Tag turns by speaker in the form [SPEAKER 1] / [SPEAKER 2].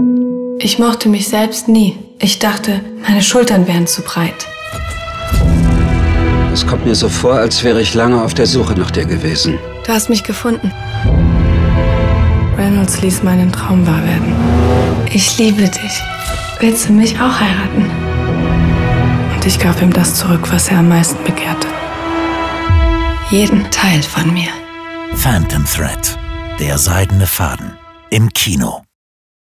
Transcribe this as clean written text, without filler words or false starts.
[SPEAKER 1] Ich mochte mich selbst nie. Ich dachte, meine Schultern wären zu breit.
[SPEAKER 2] Es kommt mir so vor, als wäre ich lange auf der Suche nach dir gewesen.
[SPEAKER 1] Du hast mich gefunden. Reynolds ließ meinen Traum wahr werden. Ich liebe dich. Willst du mich auch heiraten? Und ich gab ihm das zurück, was er am meisten begehrte. Jeden Teil von mir.
[SPEAKER 3] Phantom Thread. Der seidene Faden. Im Kino.